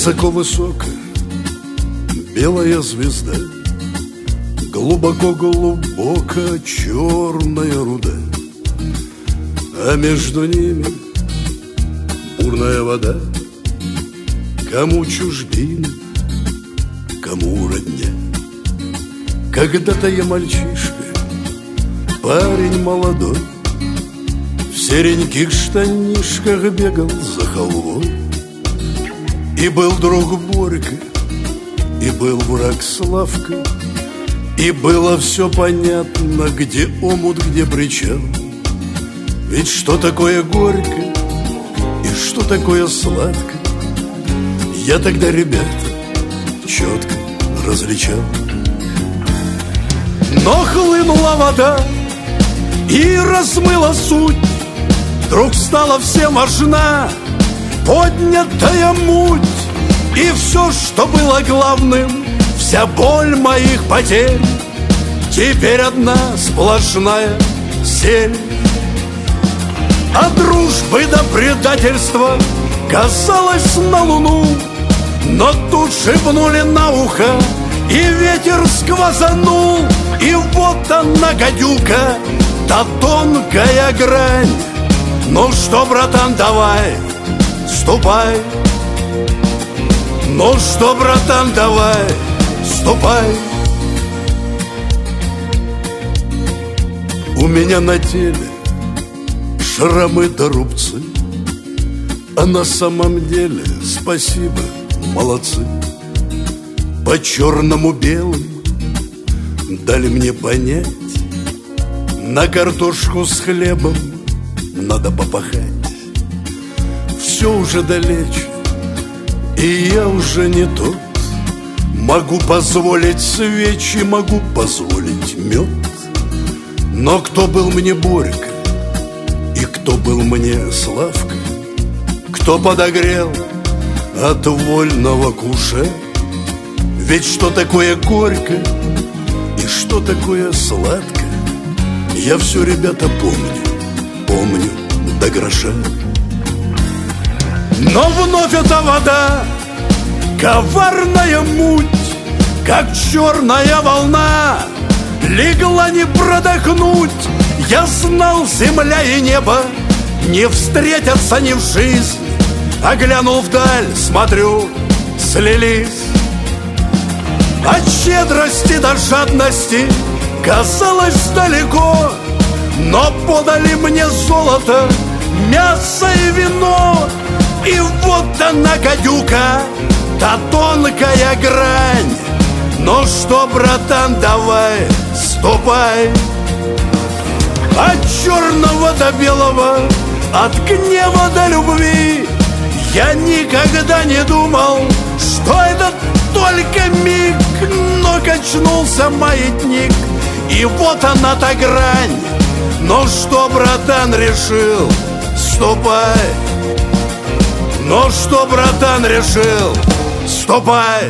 Высоко-высоко белая звезда, глубоко-глубоко черная руда, а между ними бурная вода. Кому чужбина, кому родня. Когда-то я мальчишка, парень молодой, в сереньких штанишках бегал за халвой. И был друг Борька, и был враг Славка, и было все понятно, где омут, где причал. Ведь что такое горько и что такое сладко, я тогда, ребята, четко различал. Но хлынула вода и размыла суть, вдруг стала всем важна поднятая муть. И все, что было главным, вся боль моих потерь, теперь одна сплошная сель. От дружбы до предательства казалось на луну, но тут шепнули на ухо, и ветер сквозанул. И вот она, гадюка, та тонкая грань. Ну что, братан, давай, ступай. Ну что, братан, давай, ступай. У меня на теле шрамы да рубцы, а на самом деле спасибо, молодцы. По черному белому дали мне понять, на картошку с хлебом надо попахать. Все уже далече, и я уже не тот. Могу позволить свечи, могу позволить мед. Но кто был мне Борька и кто был мне Славка? Кто подогрел от вольного куша? Ведь что такое горько и что такое сладко, я все, ребята, помню до гроша. Но вновь эта вода, коварная муть, как черная волна, легла не продохнуть. Я знал, земля и небо не встретятся ни в жизнь, а глянул вдаль, смотрю, слились. От щедрости до жадности казалось далеко, но подали мне золото, мясо и вино. И вот она, гадюка, та тонкая грань. Ну что, братан, давай, ступай. От черного до белого, от гнева до любви, я никогда не думал, что это только миг. Но качнулся маятник, и вот она, та грань. Ну что, братан, решил, ступай. Ну что, братан, решил, ступай.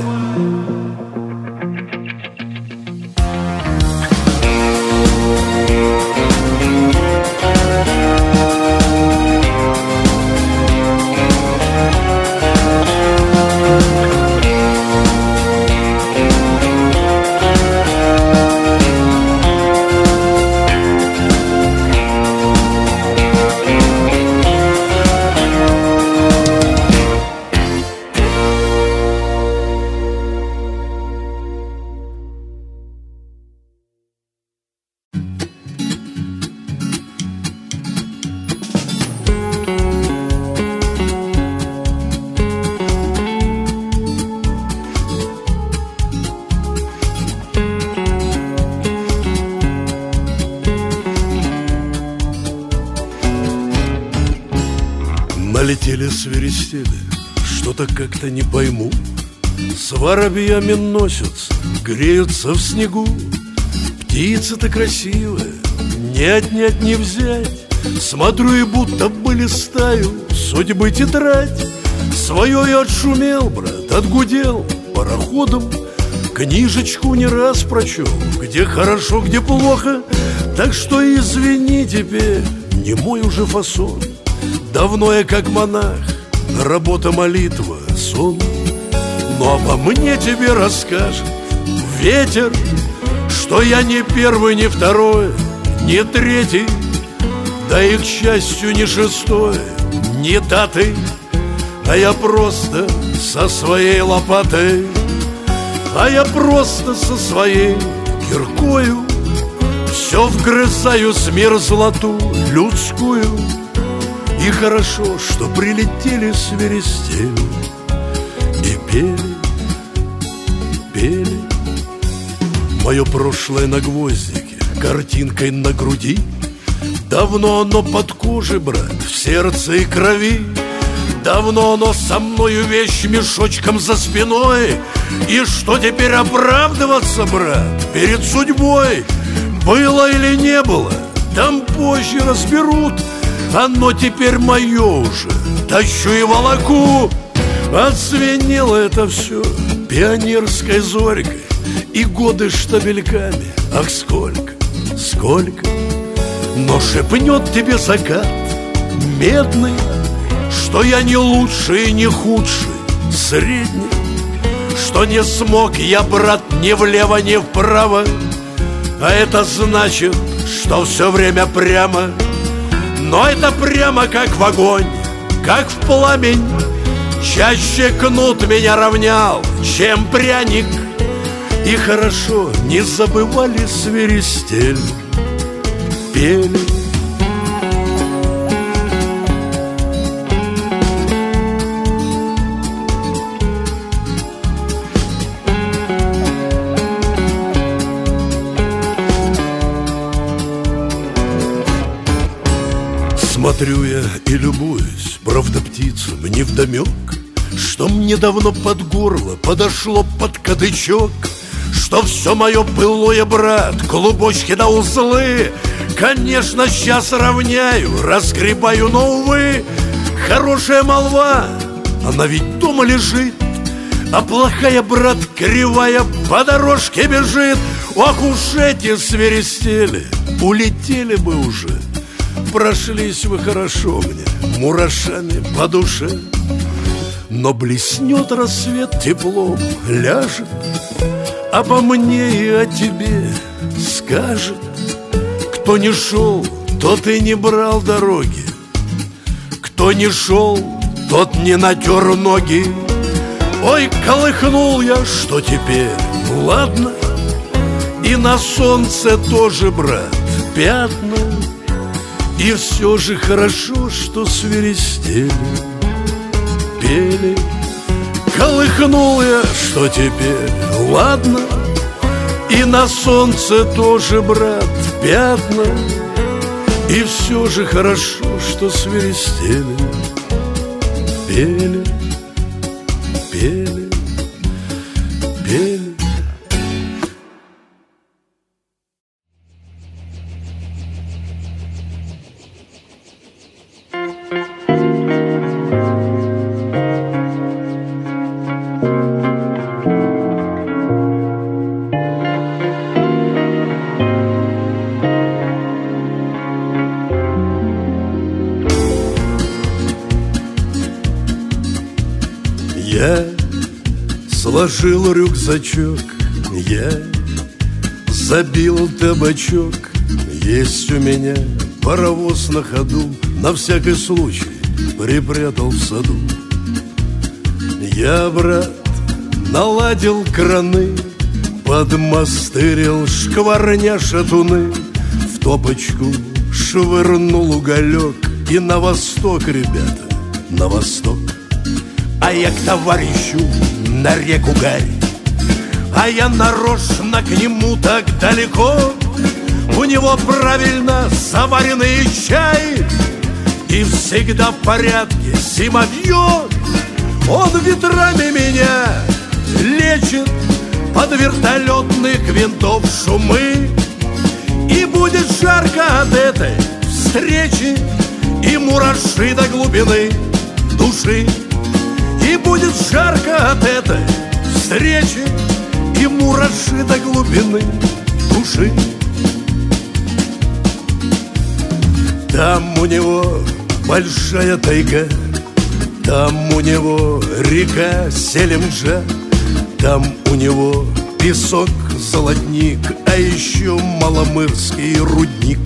Налетели, свиристели, что-то как-то не пойму. С воробьями носятся, греются в снегу. Птица-то красивая, не отнять не взять. Смотрю, и будто бы листаю судьбы тетрадь. Свое я отшумел, брат, отгудел пароходом. Книжечку не раз прочел, где хорошо, где плохо. Так что извини теперь, не мой уже фасон. Давно я как монах, работа, молитва, сон. Но обо мне тебе расскажет ветер, что я не первый, не второй, не третий, да и, к счастью, не шестой, не датый, а я просто со своей лопатой, а я просто со своей киркою все вгрызаю с мерзлоту людскую. И хорошо, что прилетели свиристели и пели, пели. Мое прошлое на гвоздике, картинкой на груди. Давно оно под кожей, брат, в сердце и крови. Давно оно со мною вещь мешочком за спиной. И что теперь оправдываться, брат, перед судьбой? Было или не было, там позже разберут. Оно теперь мое уже, тащу и волоку. Отзвенело это все пионерской зорькой, и годы штабельками, ах, сколько, сколько. Но шепнет тебе закат медный, что я не лучший и не худший, средний, что не смог я, брат, ни влево, ни вправо. А это значит, что все время прямо. Но это прямо как в огонь, как в пламень. Чаще кнут меня равнял, чем пряник. И хорошо не забывали свиристель, пели. Смотрю я и любуюсь, правда, птицам невдомек, что мне давно под горло подошло под кадычок, что все мое былое, брат, клубочки да узлы, конечно, сейчас равняю, разгребаю, но, увы, хорошая молва, она ведь дома лежит, а плохая, брат, кривая по дорожке бежит. Ох уж эти свиристели, улетели бы уже. Прошлись вы хорошо мне мурашами по душе. Но блеснет рассвет теплом, ляжет, обо мне и о тебе скажет. Кто не шел, тот и не брал дороги, кто не шел, тот не натер ноги. Ой, колыхнул я, что теперь, ладно, и на солнце тоже, брат, пятна. И все же хорошо, что свиристели, пели. Колыхнул я, что теперь, ладно, и на солнце тоже, брат, пятна. И все же хорошо, что свиристели, пели, пели, пели. Я сложил рюкзачок, я забил табачок. Есть у меня паровоз на ходу, на всякий случай припрятал в саду. Я, брат, наладил краны, подмастырил шкварня шатуны, в топочку швырнул уголек и на восток, ребята, на восток. А я к товарищу на реку Гарь, а я нарочно к нему так далеко. У него правильно заваренный чай и всегда в порядке зимовье. Он ветрами меня лечит под вертолетных винтов шумы. И будет жарко от этой встречи, и мураши до глубины души. И будет жарко от этой встречи, и мураши до глубины души. Там у него большая тайга, там у него река Селимджа, там у него песок, золотник, а еще маломырский рудник.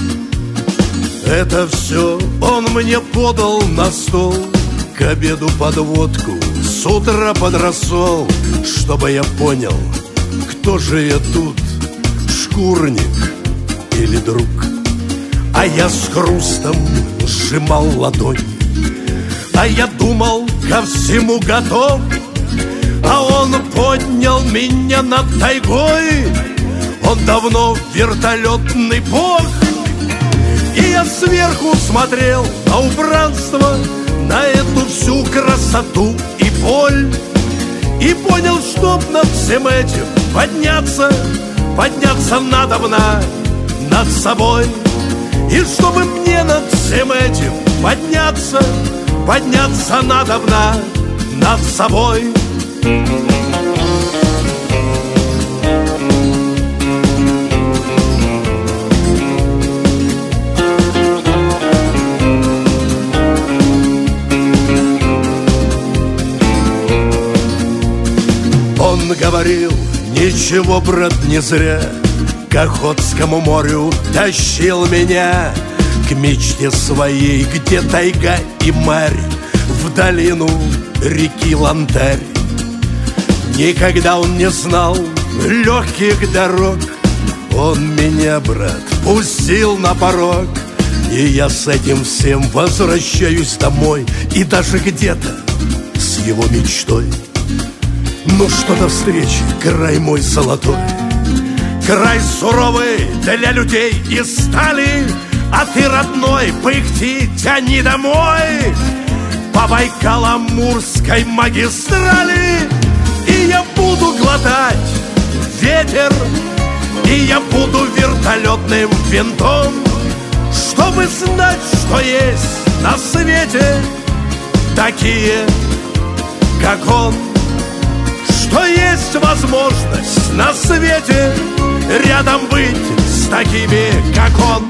Это все он мне подал на стол, к обеду под водку, с утра под рассол, чтобы я понял, кто же я тут, шкурник или друг. А я с хрустом сжимал ладонь, а я думал, ко всему готов. А он поднял меня над тайгой, он давно вертолетный бог. И я сверху смотрел на убранство, на эту всю красоту и боль, и понял, чтоб над всем этим подняться, подняться надобно над собой. И чтобы мне над всем этим подняться, подняться надобно над собой. Он говорил, ничего, брат, не зря к Охотскому морю тащил меня, к мечте своей, где тайга и марь, в долину реки Лантарь. Никогда он не знал легких дорог, он меня, брат, пустил на порог. И я с этим всем возвращаюсь домой, и даже где-то с его мечтой. Ну что до встречи, край мой золотой, край суровый для людей из стали, а ты, родной, пыхти, тяни домой по Байкало-Амурской магистрали. И я буду глотать ветер, и я буду вертолетным винтом, чтобы знать, что есть на свете такие, как он. Что есть возможность на свете рядом быть с такими, как он.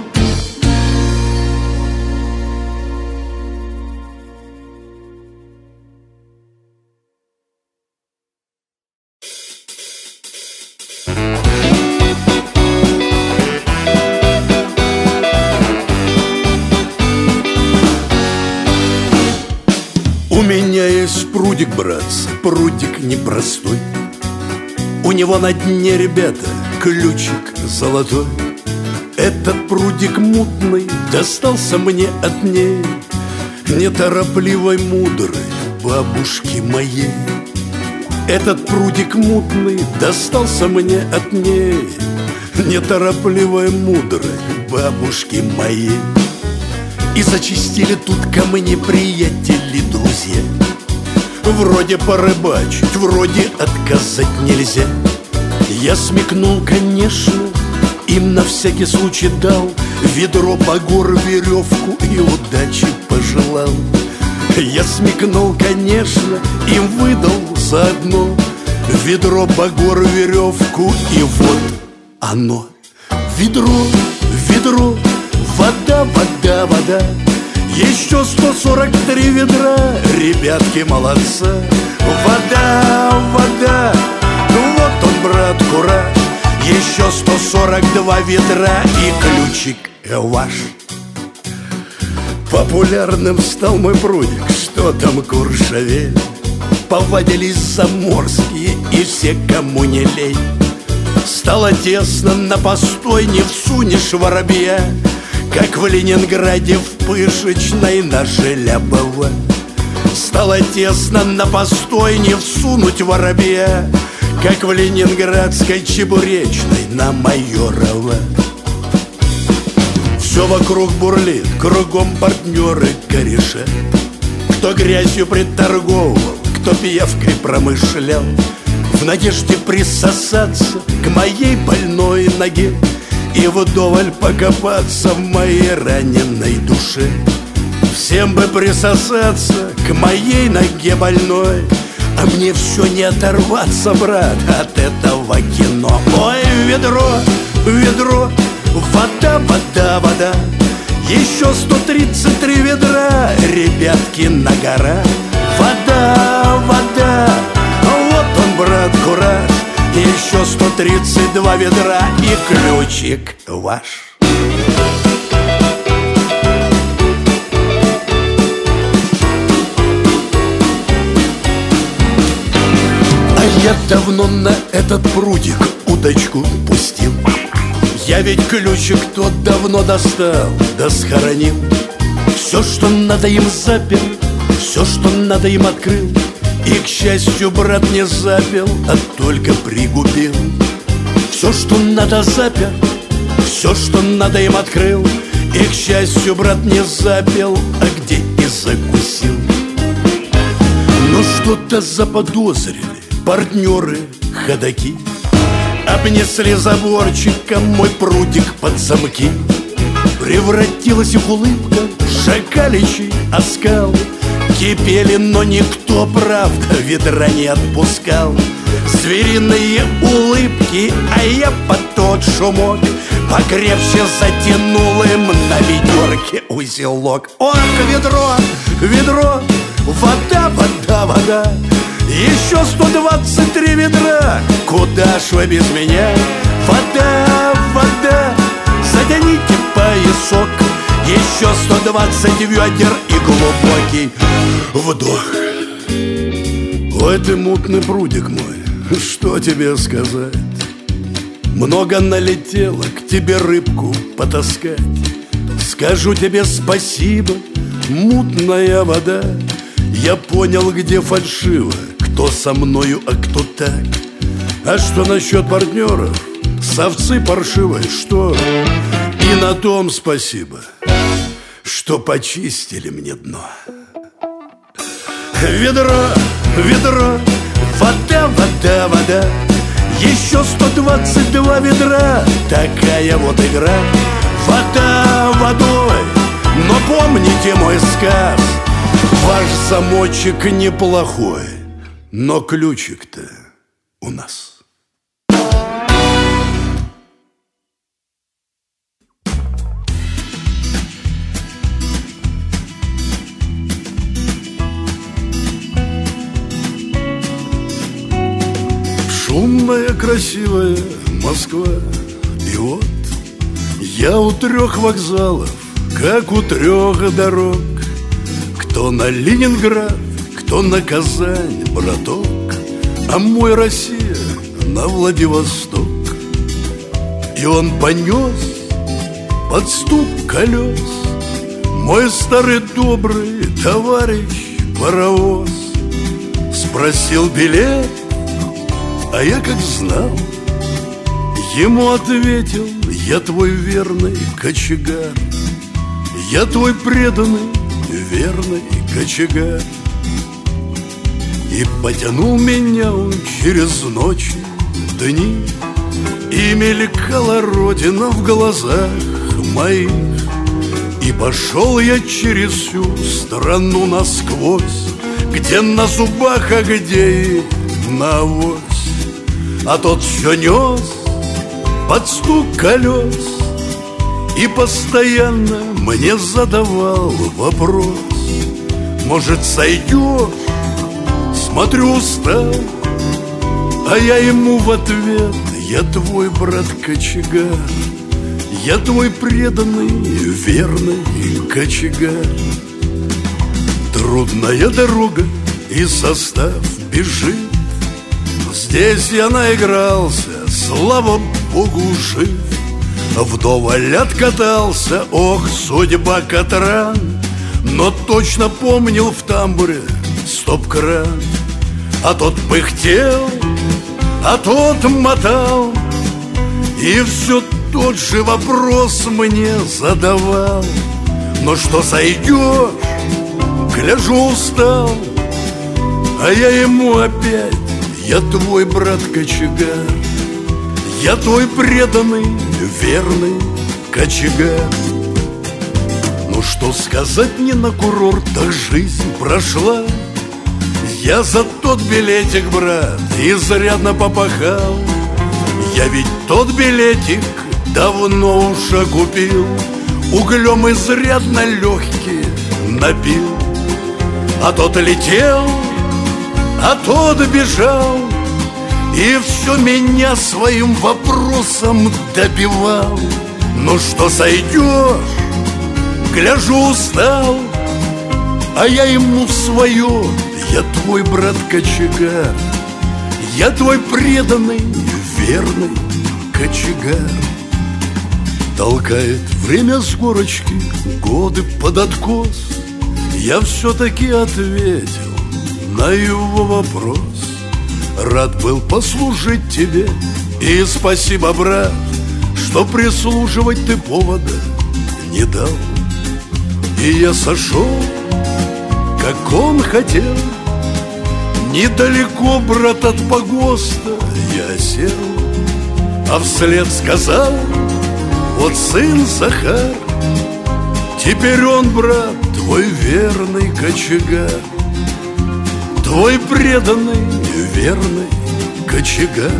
У меня есть прудик, братцы, прудик непростой. У него на дне, ребята, ключик золотой. Этот прудик мутный достался мне от ней, неторопливой, мудрой бабушки моей. Этот прудик мутный достался мне от ней, неторопливой, мудрой бабушки моей. И зачастили тут ко мне приятели, друзья. Вроде порыбачить, вроде отказать нельзя. Я смекнул, конечно, им на всякий случай дал ведро, багор, веревку и удачи пожелал. Я смекнул, конечно, им выдал заодно ведро, багор, веревку, и вот оно. Ведро, ведро, вода, вода, вода. Еще 143 ведра, ребятки, молодца. Вода, вода, вот он, брат, кураж. Еще 142 ведра, и ключик ваш. Популярным стал мой прудик, что там Куршавель. Повадились заморские и все, кому не лень. Стало тесно на постой, не всунешь воробья, как в Ленинграде в Пышечной на Желябова. Стало тесно на постой, не всунуть воробья, как в ленинградской Чебуречной на Майорова. Все вокруг бурлит, кругом партнеры кореша. Кто грязью приторговывал, кто пиявкой промышлял, в надежде присосаться к моей больной ноге и вдоволь покопаться в моей раненой душе. Всем бы присосаться к моей ноге больной, а мне все не оторваться, брат, от этого кино. Ой, ведро, ведро, вода, вода, вода. Еще 133 ведра, ребятки, на гора. Вода, вода, вот он, брат, еще 132 ведра и ключик ваш. А я давно на этот прудик удочку пустил. Я ведь ключик тот давно достал, да схоронил. Все, что надо, им запер, все, что надо, им открыл. И, к счастью, брат не запил, а только пригубил. Все, что надо, запер, все, что надо, им открыл. И, к счастью, брат не запил, а где и закусил. Но что-то заподозрили партнеры ходаки. Обнесли заборчиком мой прудик под замки. Превратилась их улыбка в шакаличий оскал. Кипели, но никто, правда, ведра не отпускал. Звериные улыбки, а я под тот шумок покрепче затянул им на ведерке узелок. Ох, ведро, ведро, вода, вода, вода. Еще 123 ведра, куда ж вы без меня? Вода, вода, затяните поясок. Еще 120 ведер и глубокий вдох. Ой, ты мутный прудик мой, что тебе сказать? Много налетело к тебе рыбку потаскать. Скажу тебе спасибо, мутная вода. Я понял, где фальшиво, кто со мною, а кто так. А что насчет партнеров? Совцы паршивые, что? И на том спасибо, что почистили мне дно. Ведро, ведро, вода, вода, вода. Еще 122 ведра, такая вот игра. Вода водой, но помните мой сказ. Ваш замочек неплохой, но ключик-то у нас. Шумная, красивая Москва. И вот я у 3 вокзалов, как у 3 дорог. Кто на Ленинград, кто на Казань, браток. А мой Россия на Владивосток. И он понес под стук колес мой старый добрый товарищ паровоз. Спросил билет, а я как знал. Ему ответил: я твой верный кочегар. Я твой преданный верный кочегар. И потянул меня он через ночи, дни. И мелькала родина в глазах моих. И пошел я через всю страну насквозь, где на зубах, а где и на авось. А тот все нес под стук колес и постоянно мне задавал вопрос: может, сойдешь? Смотрю, устал. А я ему в ответ: я твой брат кочегар. Я твой преданный, верный кочегар. Трудная дорога и состав бежит. Здесь я наигрался, слава богу, жив. Вдоволь откатался, ох, судьба Катран. Но точно помнил в тамбуре стоп-кран. А тот пыхтел, а тот мотал, и все тот же вопрос мне задавал: но что сойдешь? Гляжу, устал. А я ему опять: я твой брат кочегар. Я твой преданный, верный кочегар. Ну что сказать, не на курортах жизнь прошла. Я за тот билетик, брат, изрядно попахал. Я ведь тот билетик давно уж купил, углем изрядно легкие набил. А тот летел, а тот бежал, и все меня своим вопросом добивал. Ну что, сойдешь? Гляжу, устал, а я ему в свое: я твой брат кочегар, я твой преданный, верный кочегар. Толкает время с горочки, годы под откос. Я все-таки ответил на его вопрос. Рад был послужить тебе, и спасибо, брат, что прислуживать ты повода не дал. И я сошел, как он хотел. Недалеко, брат, от погоста я сел, а вслед сказал: вот сын Захар, теперь он, брат, твой верный кочегар, твой преданный, верный кочегар.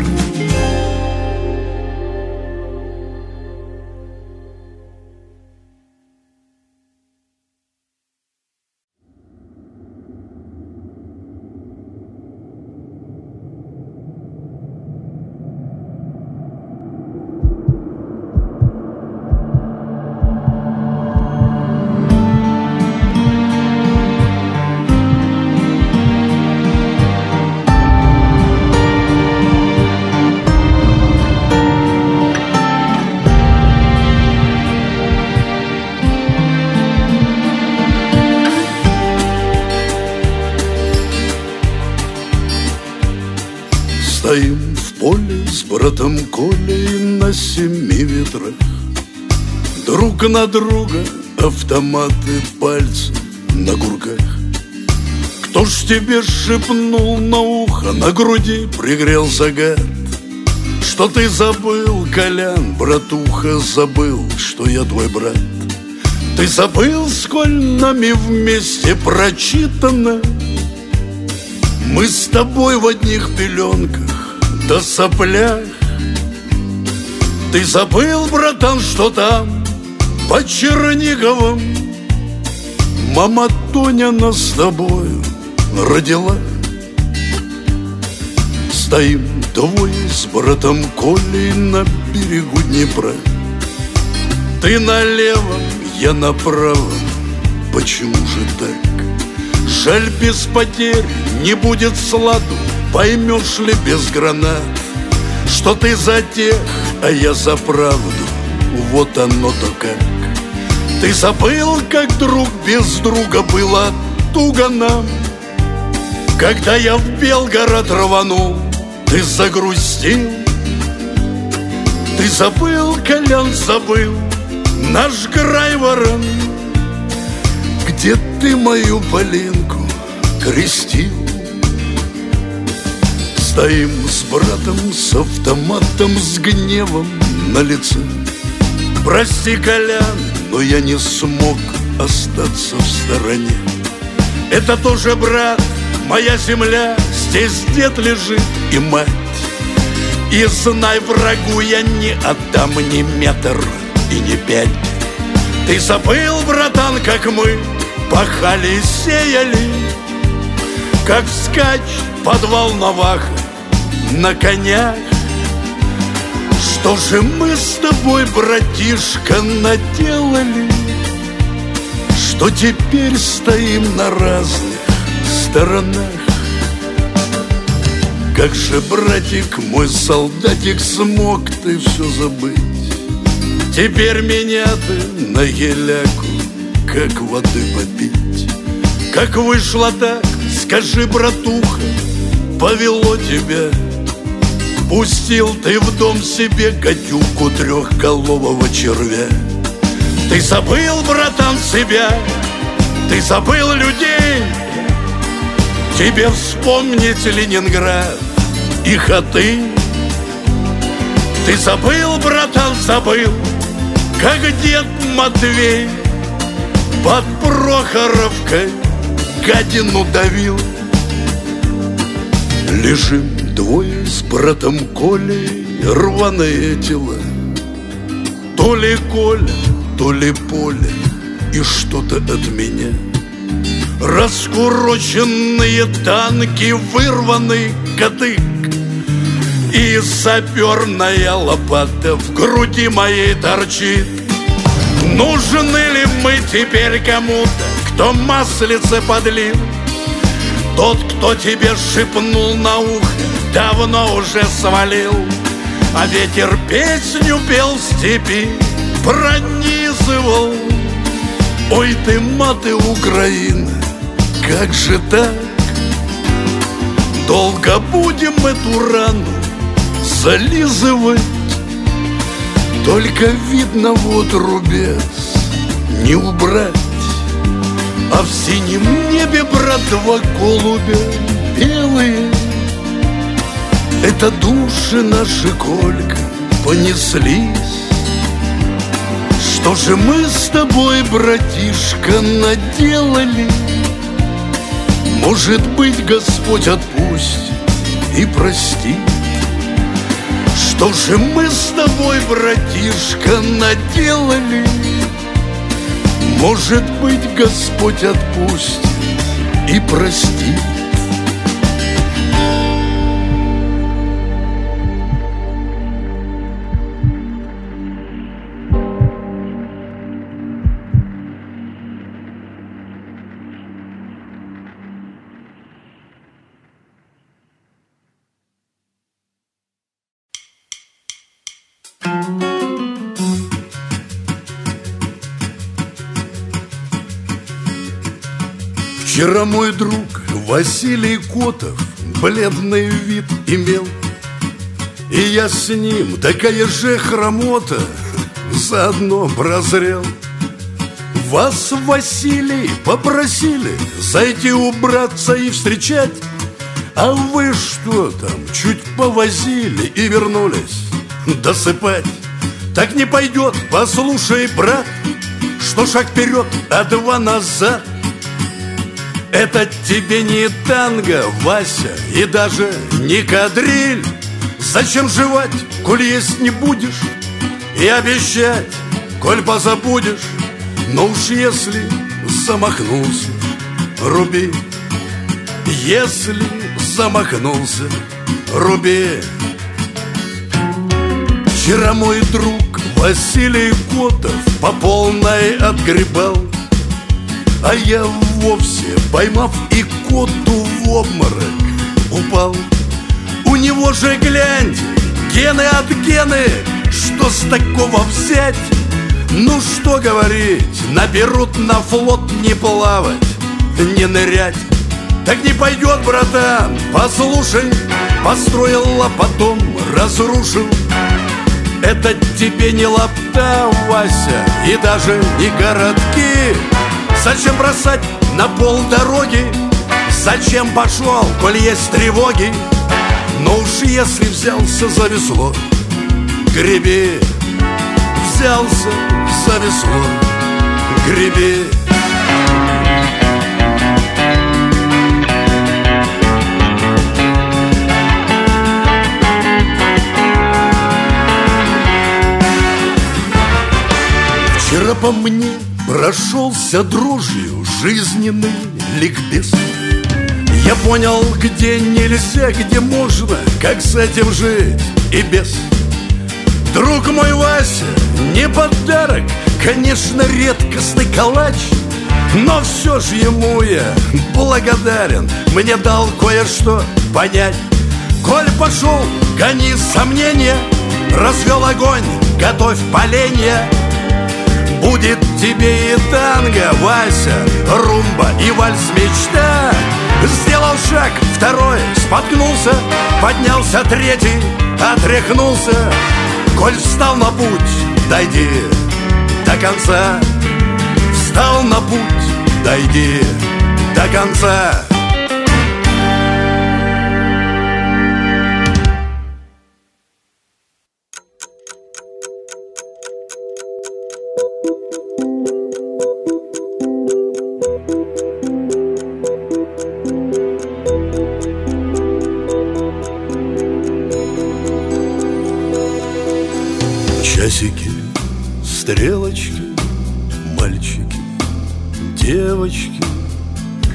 Стоим в поле с братом Колей на 7 ветрах. Друг на друга автоматы, пальцы на курках. Кто ж тебе шепнул на ухо, на груди пригрел загар? Что ты забыл, Колян, братуха, забыл, что я твой брат? Ты забыл, сколь нами вместе прочитано? Мы с тобой в одних пеленках да соплях. Ты забыл, братан, что там под Черниговым мама Тоня нас с тобою родила? Стоим двое с братом Колей на берегу Днепра. Ты налево, я направо, почему же так? Жаль, без потерь не будет сладу, поймешь ли без гранат, что ты за тех, а я за правду, вот оно-то как. Ты забыл, как друг без друга было туго нам. Когда я в Белгород рванул, ты загрустил. Ты забыл, Колян, забыл наш Грайворон, где ты мою Полинку крестил. Стоим с братом, с автоматом, с гневом на лице. Прости, Колян, но я не смог остаться в стороне. Это тоже, брат, моя земля, здесь дед лежит и мать. И знай, врагу я не отдам ни метр и ни 5. Ты забыл, братан, как мы пахали и сеяли, как вскачь под Волновахой на конях. Что же мы с тобой, братишка, наделали, что теперь стоим на разных сторонах? Как же, братик мой, солдатик, смог ты все забыть? Теперь меня ты на геляку как воды попить. Как вышло так, скажи, братуха, повело тебя? Пустил ты в дом себе гадюку трехголового червя. Ты забыл, братан, себя, ты забыл людей. Тебе вспомнить Ленинград и хоты. Ты забыл, братан, забыл, как дед Матвей под Прохоровкой гадину давил. Лежим двое с братом Колей, рваные тела. То ли Коля, то ли Поля, и что-то от меня. Раскуроченные танки, вырванный кадык. И саперная лопата в груди моей торчит. Нужны ли мы теперь кому-то, кто маслице подлил? Тот, кто тебе шепнул на ухо, давно уже свалил. А ветер песню пел в степи, пронизывал. Ой ты, маты Украина, как же так? Долго будем эту рану зализывать? Только видно вот рубец не убрать. А в синем небе, брат, два голубя белые. Это души наши, Колька, понеслись. Что же мы с тобой, братишка, наделали? Может быть, Господь отпустит и простит. Что же мы с тобой, братишка, наделали? Может быть, Господь отпустит и простит. Вчера мой друг Василий Котов бледный вид имел, и я с ним, такая же хромота, заодно прозрел. Вас, Василий, попросили зайти убраться и встречать, а вы что там, чуть повозили и вернулись досыпать? Так не пойдет, послушай, брат, что шаг вперед, а два назад. Это тебе не танго, Вася, и даже не кадриль. Зачем жевать, коль есть не будешь, и обещать, коль позабудешь? Но уж если замахнулся, руби. Если замахнулся, руби. Вчера мой друг Василий Котов по полной отгребал, а я вовсе, поймав икоту, в обморок упал. У него же, гляньте, гены от гены, что с такого взять? Ну что говорить, наберут на флот не плавать, не нырять. Так не пойдет, братан, послушай, построил, а потом разрушил. Это тебе не лапта, Вася, и даже не городки. Зачем бросать на полдороги? Зачем пошел, коль есть тревоги? Но уж если взялся за весло, греби. Взялся за весло, греби. Вчера по мне прошелся дрожью жизненный ликбез. Я понял, где нельзя, где можно, как с этим жить и без. Друг мой Вася, не подарок, конечно, редкостный калач, но все же ему я благодарен, мне дал кое-что понять. Коль пошел, гони сомнения, развел огонь, готовь поленья. Будет тебе и танго, Вася, румба и вальс-мечта. Сделал шаг, второй, споткнулся, поднялся третий, отряхнулся. Коль встал на путь, дойди до конца. Встал на путь, дойди до конца. Часики, стрелочки, мальчики, девочки,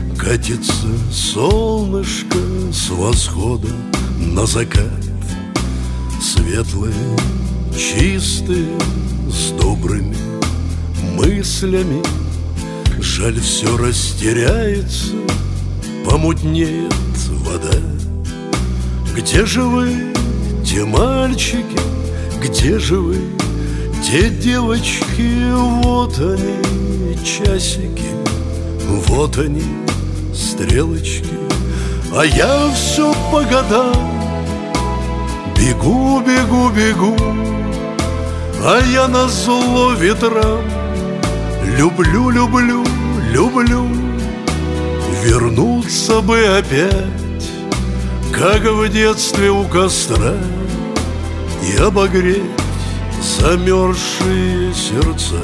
катится солнышко с восхода на закат. светлые, чистые, с добрыми мыслями. Жаль, все растеряется, помутнеет вода. Где же вы, те мальчики, где же вы, те девочки? Вот они, часики, вот они, стрелочки. А я все по годам бегу, бегу, бегу, а я назло ветрам люблю, люблю, люблю. Вернуться бы опять, как в детстве у костра, и обогреть замерзшие сердца,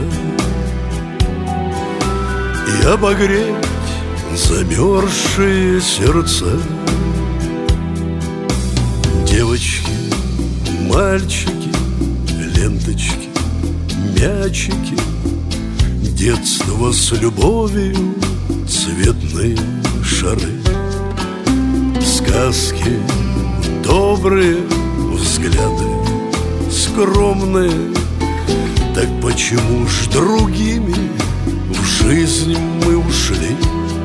и обогреть замерзшие сердца. Девочки, мальчики, ленточки, мячики, детство с любовью, цветные шары, сказки, добрые взгляды, скромные. Так почему ж другими в жизнь мы ушли?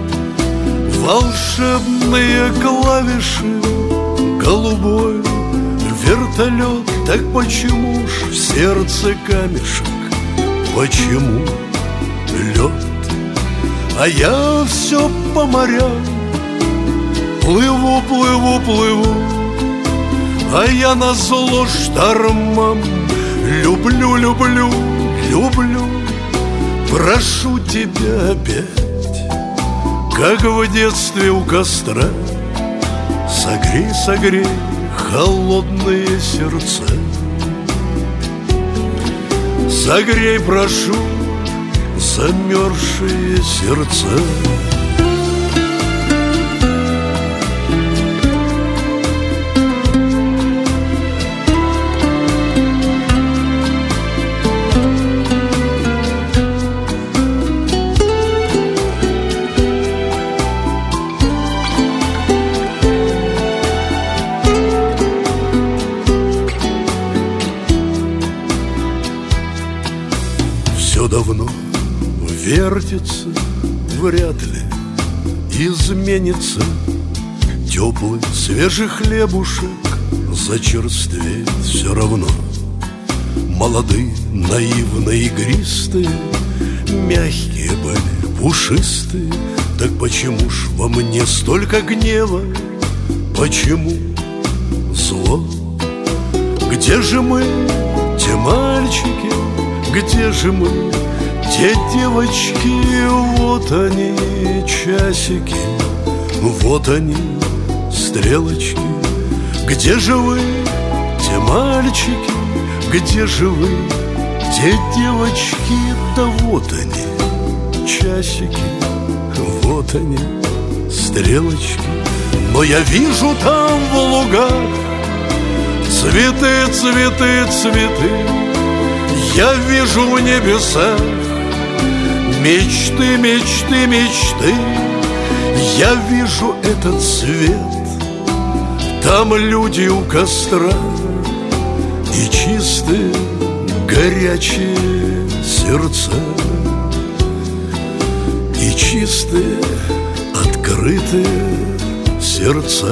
Волшебные клавиши, голубой вертолет. Так почему ж в сердце камешек? Почему лед? А я все по морям плыву, плыву, плыву, а я назло штормам люблю, люблю, люблю. Прошу тебя опять, как в детстве у костра, согрей, согрей холодные сердца. Согрей, прошу, замерзшие сердца. Давно вертится, вряд ли изменится. Теплый, свежий хлебушек зачерствеет все равно. Молодые, наивные, игристые, мягкие были, пушистые. Так почему ж во мне столько гнева? Почему зло? Где же мы, те мальчики? Где же мы, те девочки? Вот они, часики, вот они, стрелочки. Где же вы, те мальчики? Где же вы, те девочки? Да вот они, часики, вот они, стрелочки. Но я вижу там в лугах цветы, цветы, цветы. Я вижу в небесах мечты, мечты, мечты. Я вижу этот свет, там люди у костра, и чистые, горячие сердца, и чистые, открытые сердца.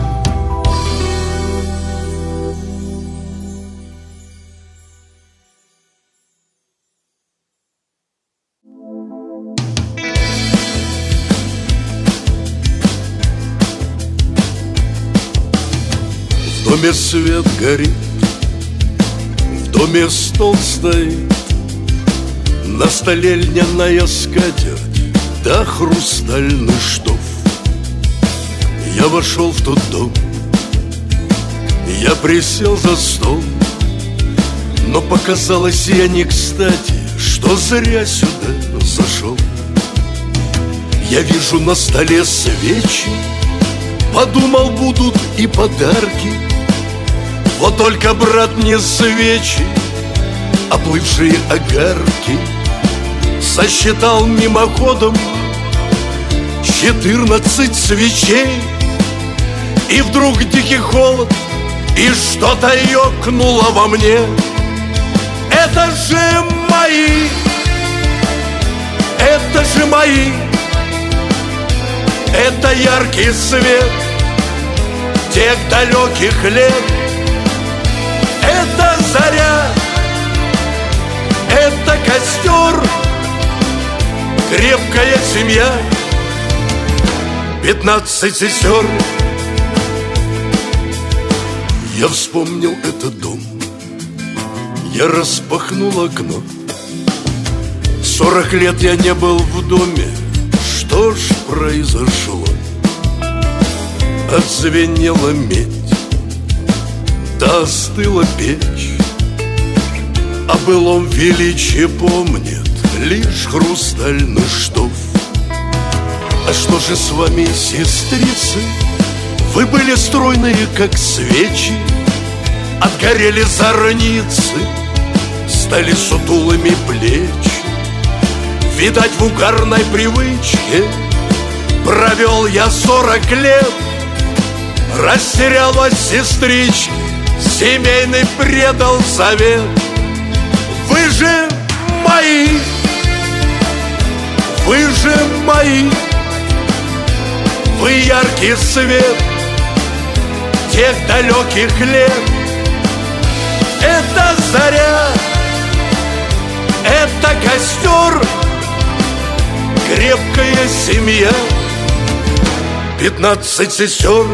В доме свет горит, в доме стол стоит, на столе льняная скатерть, да хрустальный штоф. Я вошел в тот дом, я присел за стол, но показалось я не кстати, что зря сюда зашел. Я вижу на столе свечи, подумал, будут и подарки. Вот только, брат, не свечи, а плывшие огарки. Сосчитал мимоходом 14 свечей, и вдруг дикий холод и что-то ёкнуло во мне. Это же мои, это же мои, это яркий свет тех далеких лет. Это заря, это костер, крепкая семья, 15 сестер. Я вспомнил этот дом, я распахнул окно. 40 лет я не был в доме, что ж произошло? Отзвенела медь, да остыла печь, о былом величии помнит лишь хрустальный штоф. А что же с вами, сестрицы? Вы были стройные, как свечи, отгорели зорницы, стали сутулыми плечи. Видать, в угарной привычке провел я 40 лет. Растерялась сестричка, семейный предал совет. Вы же мои, вы же мои, вы яркий свет тех далеких лет. Это заря, это костер, крепкая семья, 15 сестер.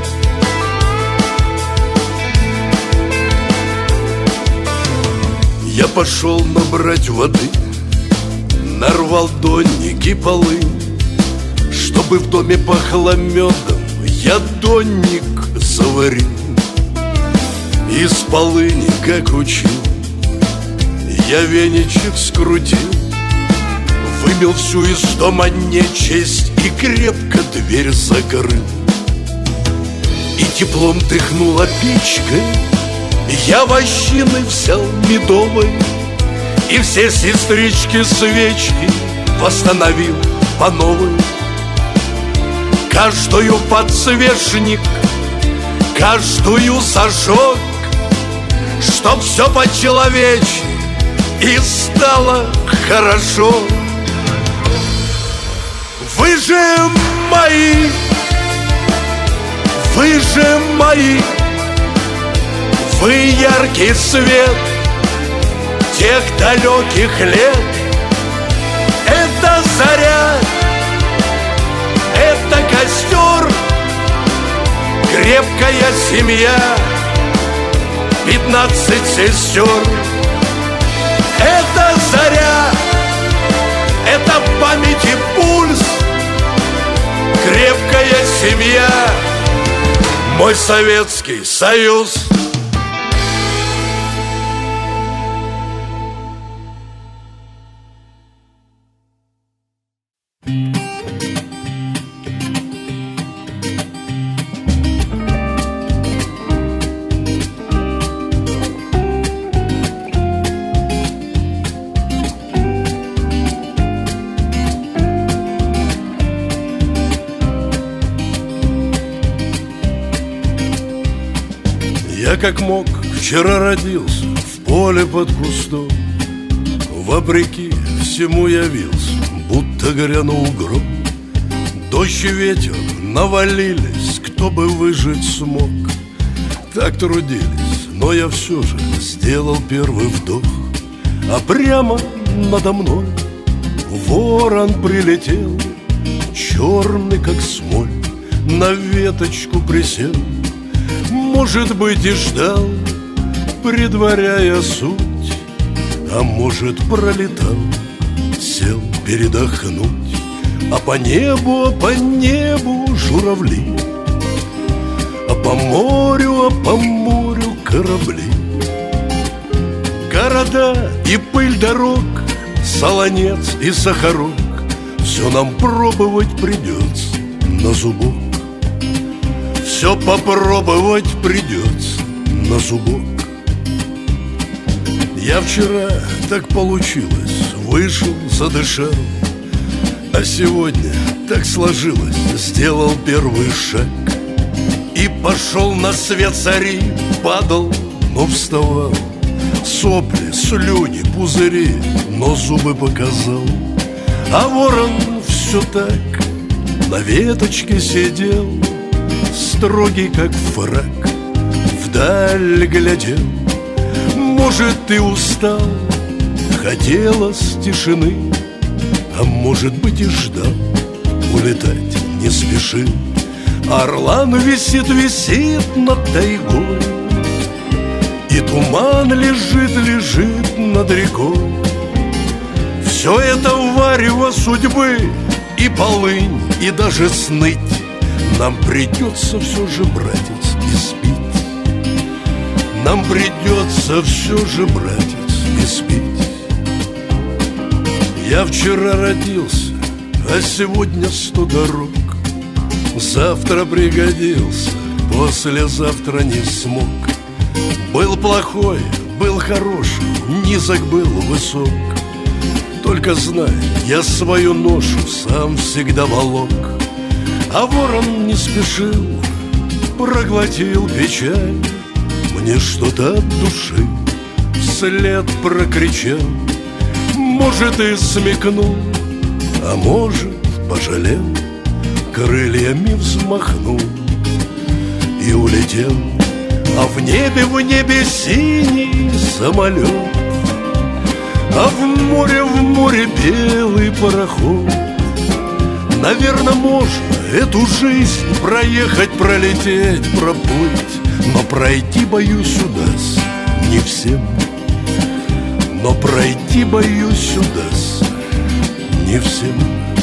Я пошел набрать воды, нарвал донники полы, чтобы в доме пахло медом, я донник заварил. Из полыни, как учил, я веничек скрутил, вымел всю из дома нечисть и крепко дверь закрыл. И теплом дыхнула печка, я вощины взял медовой, и все сестрички свечки восстановил по новой. Каждую подсвечник, каждую зажег, чтоб все по-человечьи и стало хорошо. Вы же мои, вы же мои, вы яркий свет тех далеких лет. Это заря, это костер, крепкая семья, 15 сестер. Это заря, это память и пульс, крепкая семья, мой Советский Союз. Я как мог вчера родился в поле под кустом, вопреки всему явился, будто грянул гром. Дождь и ветер навалились, кто бы выжить смог. Так трудились, но я все же сделал первый вдох. А прямо надо мной ворон прилетел, черный как смоль, на веточку присел. Может быть, и ждал, предваряя суть, а может, пролетал, сел передохнуть. А по небу журавли, а по морю корабли. Города и пыль дорог, солонец и сахарок, все нам пробовать придется на зубок. Все попробовать придется на зубок. Я вчера, так получилось, вышел, задышал, а сегодня так сложилось, сделал первый шаг и пошел на свет зари Падал, но вставал, сопли, слюни, пузыри, но зубы показал. А ворон все так на веточке сидел, строгий, как фрак, вдаль глядел. Может, ты устал, хотелось тишины, а может быть и ждал, улетать не спешил. Орлан висит, висит над тайгой, и туман лежит, лежит над рекой. Все это варево судьбы, и полынь, и даже сныть. Нам придется все же, братец, испить. Нам придется все же, братец, испить. Я вчера родился, а сегодня 100 дорог. Завтра пригодился, послезавтра не смог. Был плохой, был хороший, низок был, высок. Только знай, я свою ношу сам всегда волок. А ворон не спешил, проглотил печаль. Мне что-то от души вслед прокричал. Может, и смекнул, а может, пожалел, крыльями взмахнул и улетел. А в небе синий самолет, а в море белый пароход. Наверное, можно эту жизнь проехать, пролететь, проплыть, но пройти, боюсь, удастся не всем. Но пройти, боюсь, удастся не всем.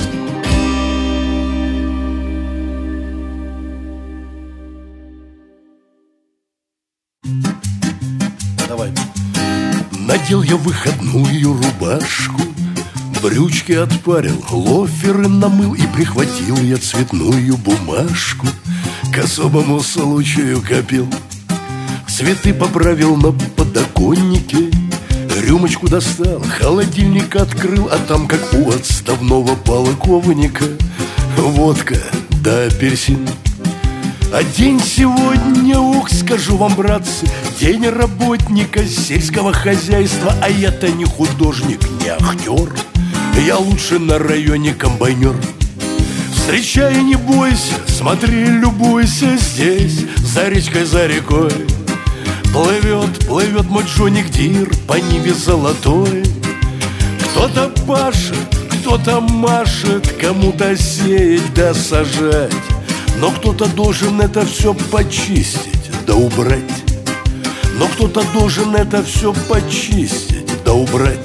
Давай. Надел я выходную рубашку, брючки отпарил, лоферы намыл, и прихватил я цветную бумажку. К особому случаю копил, цветы поправил на подоконнике, рюмочку достал, холодильник открыл, а там, как у отставного полковника, водка да апельсин. А день сегодня, ух, скажу вам, братцы, день работника сельского хозяйства. А я-то не художник, не актер, я лучше на районе комбайнер. Встречай, не бойся, смотри, любуйся здесь, за речкой, за рекой. Плывет мой Джоник Дир по Ниве золотой. Кто-то пашет, кто-то машет, кому-то сеять да сажать. Но кто-то должен это все почистить да убрать. Но кто-то должен это все почистить да убрать.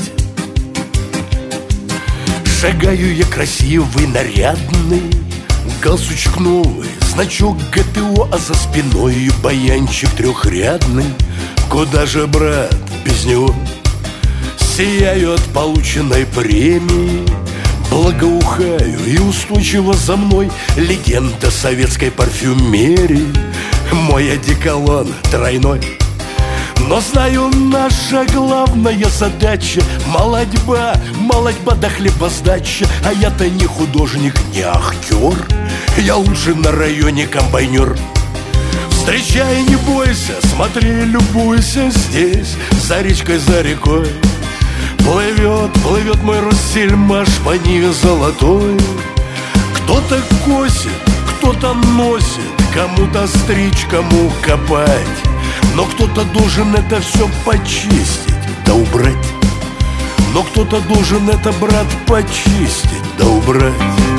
Шагаю я красивый, нарядный, галстучек новый, значок ГТО, а за спиной баянчик трехрядный. Куда же, брат, без него? Сияю от полученной премии, благоухаю, и устойчиво за мной легенда советской парфюмерии. Мой одеколон тройной. Но знаю, наша главная задача — молодьба, молодьба да хлебосдача. А я-то не художник, не актер, я лучше на районе комбайнер. Встречай, не бойся, смотри, любуйся здесь, за речкой, за рекой. Плывет мой Россельмаш по Ниве золотой. Кто-то косит, кто-то носит, кому-то стричь, кому копать. Но кто-то должен это все почистить да убрать. Но кто-то должен это, брат, почистить да убрать.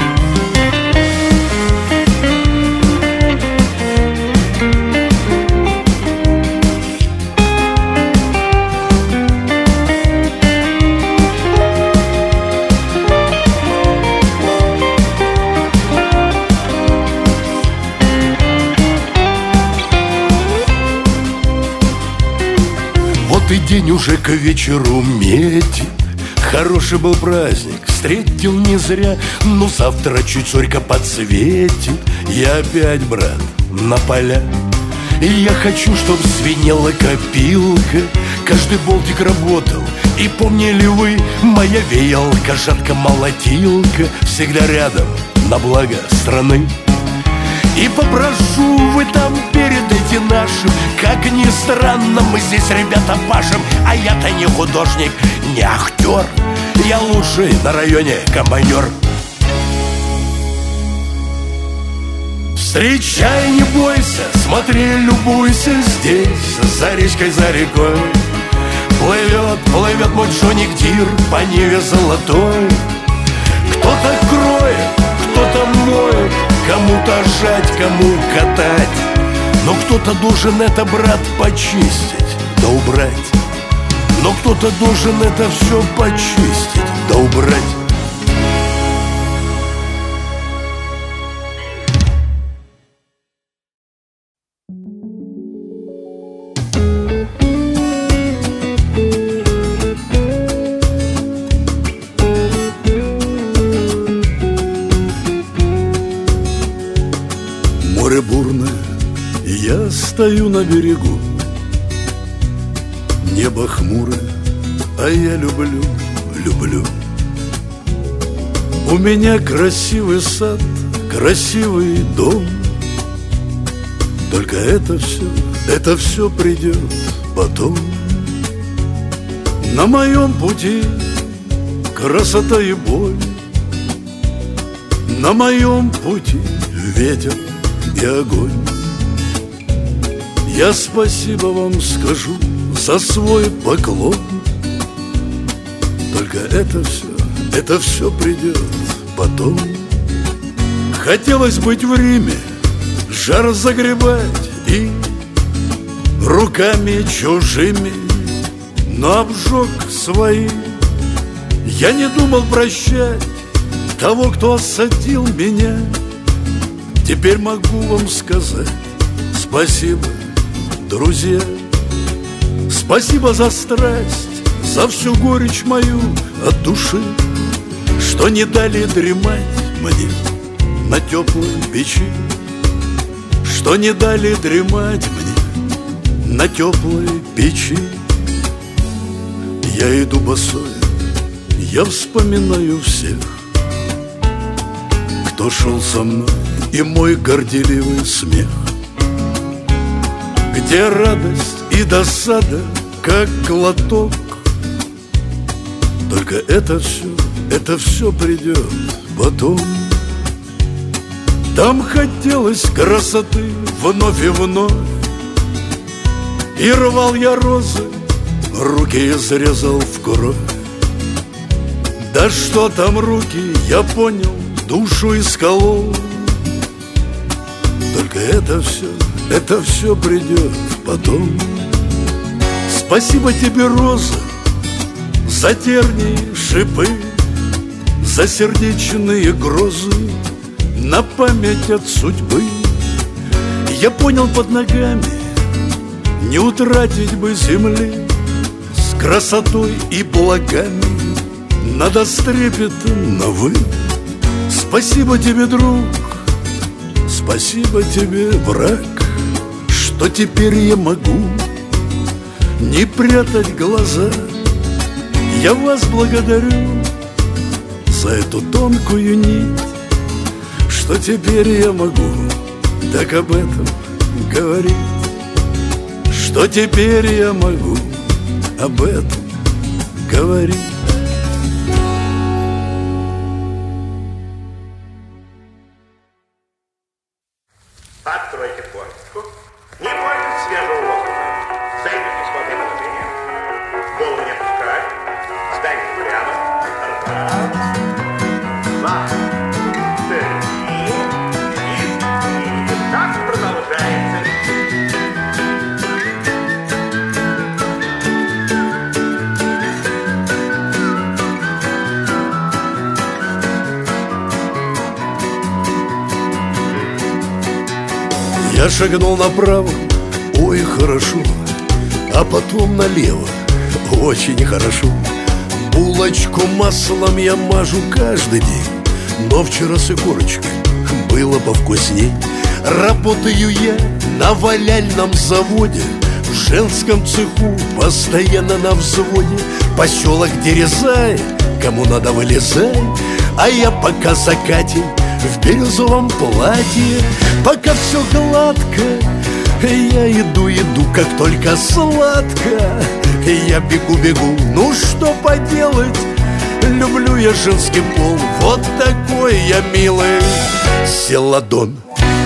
Вот и день уже к вечеру метит, хороший был праздник, встретил не зря. Но завтра чуть зорька подсветит, я опять, брат, на поля. И я хочу, чтоб звенела копилка, каждый болтик работал. И помнили вы, моя веялка, жатка, молотилка всегда рядом на благо страны. И попрошу, вы там передайте нашим. Как ни странно, мы здесь, ребята, пашем. А я-то не художник, не актер. Я лучший на районе комбайнер. Встречай, не бойся, смотри, любуйся. Здесь, за речкой, за рекой, плывет, плывет мой Джонни Дир по Ниве золотой. Кто-то кроет, кто-то моет, кому-то жать, кому катать. Но кто-то должен это, брат, почистить да убрать. Но кто-то должен это все почистить да убрать. Море бурное, я стою на берегу. Небо хмурое, а я люблю, люблю. У меня красивый сад, красивый дом. Только это все придет потом. На моем пути красота и боль. На моем пути ветер и огонь. Я спасибо вам скажу за свой поклон. Только это все придет потом. Хотелось быть в Риме, жар загребать и руками чужими, но обжег свои. Я не думал прощать того, кто осадил меня. Теперь могу вам сказать спасибо, друзья. Спасибо за страсть, за всю горечь мою от души, что не дали дремать мне на теплой печи, что не дали дремать мне на теплой печи. Я иду босой, я вспоминаю всех, кто шел со мной, и мой горделивый смех, где радость и досада, как глоток. Только это все придет потом. Там хотелось красоты вновь и вновь, и рвал я розы, руки изрезал в кровь. Да что там руки, я понял, душу исколол. Только это все придет потом. Спасибо тебе, роза, за тернии, шипы, за сердечные грозы, на память от судьбы. Я понял, под ногами не утратить бы земли, с красотой и благами надо с трепетом на «вы». Спасибо тебе, друг, спасибо тебе, враг, что теперь я могу не прятать глаза. Я вас благодарю за эту тонкую нить, что теперь я могу так об этом говорить, что теперь я могу об этом говорить. Откройте форточку. Не портит свежего воздуха. Займите свободное положение. Голову не опускать. Встаньте прямо. Раз, два, три. И так продолжается. Я шагнул направо, ой, хорошо, а потом налево, очень хорошо. Булочку маслом я мажу каждый день, но вчера с икорочкой было повкусней. Работаю я на валяльном заводе, в женском цеху постоянно на взводе. Поселок Дерезай, кому надо вылезай, а я пока за Катей в бирюзовом платье. пока все гладко. Я иду, как только сладко. Я бегу, ну что поделать, люблю я женский пол, вот такой я милый селадон.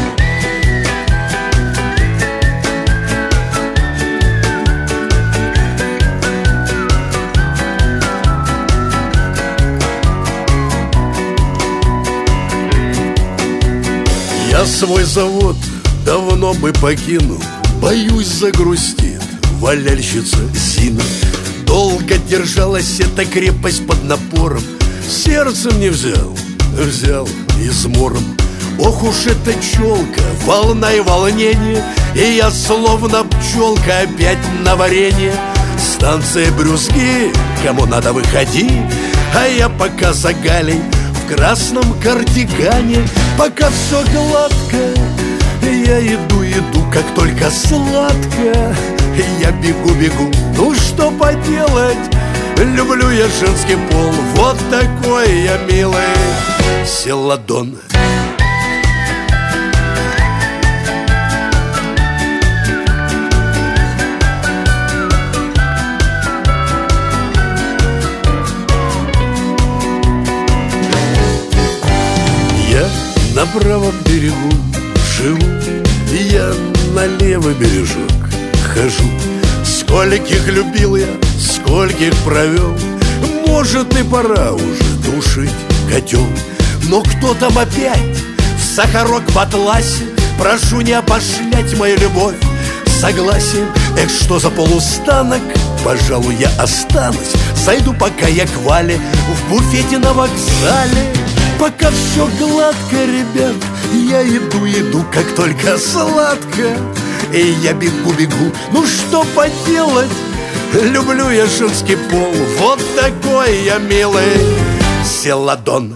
Я свой завод давно бы покинул, боюсь, загрустит валяльщица Зина. Долго держалась эта крепость под напором, сердцем не взял измором. Ох уж эта челка, волна и волнение, и я словно пчелка опять на варенье. Станция Брюзги, кому надо выходи, а я пока за Галей в красном кардигане. Пока все гладко, я иду, как только сладко. Я бегу, ну что поделать, люблю я женский пол, вот такой я милый селадон. Я на правом берегу живу, я на левый бережок хожу. Скольких любил я, скольких провел, может и пора уже тушить котел. Но кто там опять в сахарок в атласе? Прошу не опошлять мою любовь согласием. Эх, что за полустанок, пожалуй, я останусь. Зайду пока я к Вале в буфете на вокзале. Пока все гладко, ребят, я иду, как только сладко. И я бегу, ну что поделать, люблю я женский пол, вот такой я милый селадон.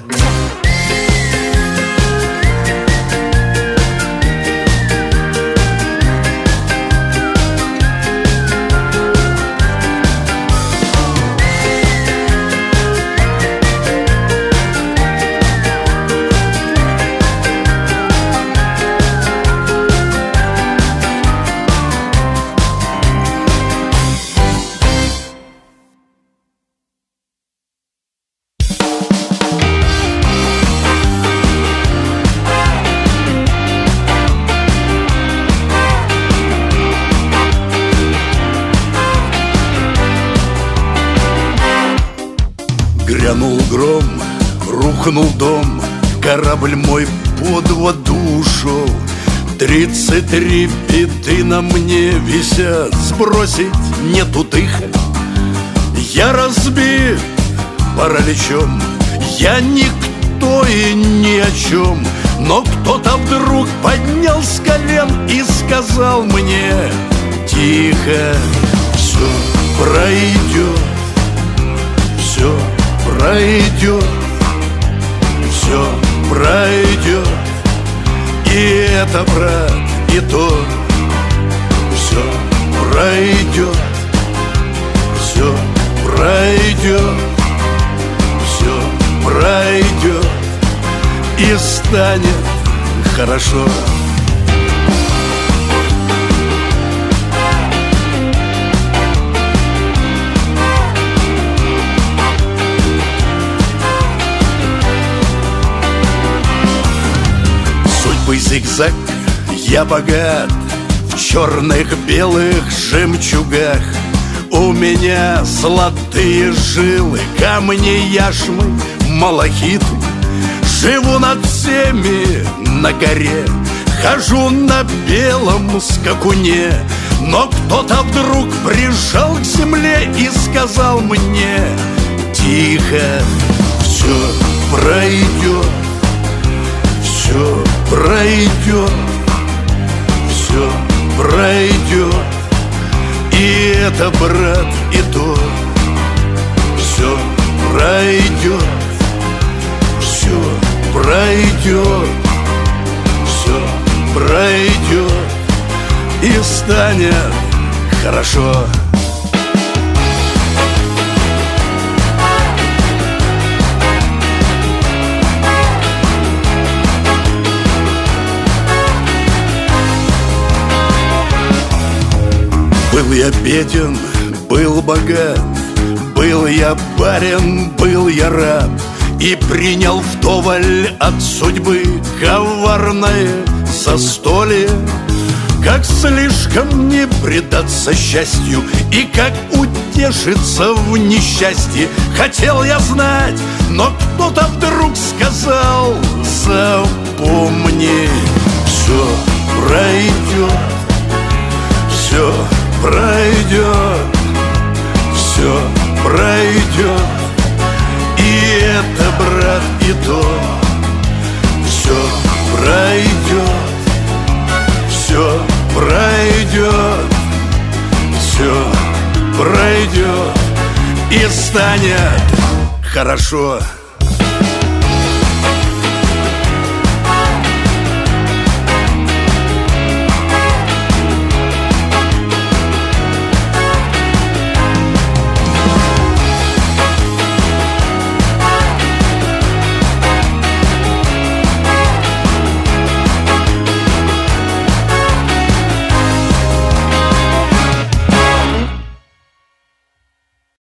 Грянул гром, рухнул дом, корабль мой под воду ушел. 33 беды на мне висят, сбросить нету дыха. Я разбит параличом, я никто и ни о чем. Но кто-то вдруг поднял с колен и сказал мне: тихо, все пройдет, все пройдет, все пройдет. И это, брат, и то. Все пройдет, все пройдет, все пройдет. И станет хорошо. Судьбы зигзаг, я богат в черных белых жемчугах. У меня золотые жилы, камни яшмы, малахиты. Живу над всеми на горе, хожу на белом скакуне. Но кто-то вдруг прижал к земле и сказал мне: тихо, все пройдет, все пройдет, все пройдет. И это, брат, и то. Все пройдет, все пройдет, все пройдет. И станет хорошо. Был я беден, был богат, был я барин, был я раб, и принял вдоволь от судьбы коварное застолье. Как слишком не предаться счастью и как утешиться в несчастье, хотел я знать, но кто-то вдруг сказал: запомни, все пройдет, все пройдет, все пройдет. И это, брат, и то, все пройдет, все пройдет, все пройдет, и станет хорошо.